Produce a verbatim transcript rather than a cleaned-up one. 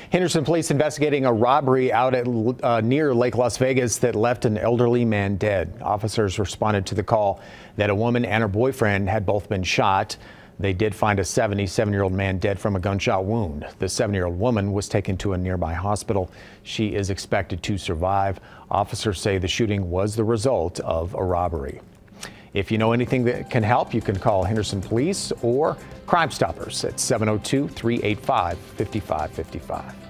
Henderson police investigating a robbery out at uh, near Lake Las Vegas that left an elderly man dead. Officers responded to the call that a woman and her boyfriend had both been shot. They did find a seventy-seven-year-old man dead from a gunshot wound. The seventy-year-old woman was taken to a nearby hospital. She is expected to survive. Officers say the shooting was the result of a robbery. If you know anything that can help, you can call Henderson Police or Crime Stoppers at seven oh two, three eight five, five five five five.